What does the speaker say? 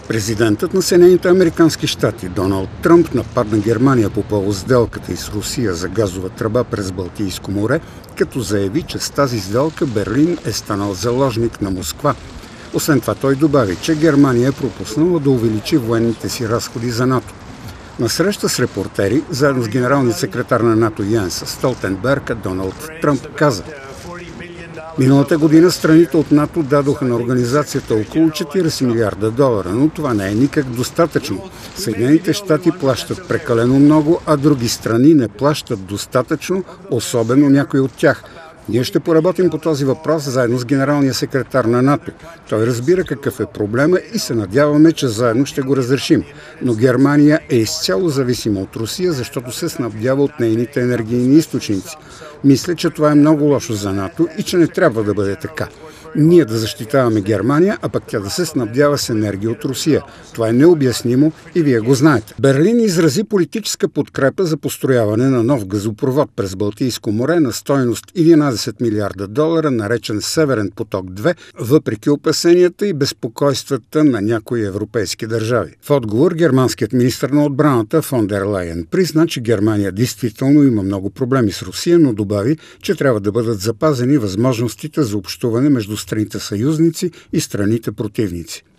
Президентът на Съединените американски щати Доналд Тръмп нападна Германия по повод сделката и с Русия за газова тръба през Балтийско море, като заяви, че с тази сделка Берлин е станал заложник на Москва. Освен това той добави, че Германия е пропуснала да увеличи военните си разходи за НАТО. На среща с репортери, заедно с генералния секретар на НАТО Йенс Столтенберг, Доналд Тръмп каза: миналата година страните от НАТО дадоха на организацията около 40 милиарда долара, но това не е никак достатъчно. Съединените щати плащат прекалено много, а други страни не плащат достатъчно, особено някои от тях. Ние ще поработим по този въпрос заедно с генералния секретар на НАТО. Той разбира какъв е проблема и се надяваме, че заедно ще го разрешим. Но Германия е изцяло зависима от Русия, защото се снабдява от нейните енергийни източници. Мисля, че това е много лошо за НАТО и че не трябва да бъде така. Ние да защитаваме Германия, а пък тя да се снабдява с енергия от Русия. Това е необяснимо и вие го знаете. Берлин изрази политическа подкрепа за построяване на нов газопровод през Балтийско море на стойност 11 милиарда долара, наречен Северен поток-2, въпреки опасенията и безпокойствата на някои европейски държави. В отговор германският министър на отбраната фон дер Лайен призна, че Германия действително има много проблеми с Русия, но добави, че трябва да бъдат запазени възможностите за общуване между страните съюзници и страните противници.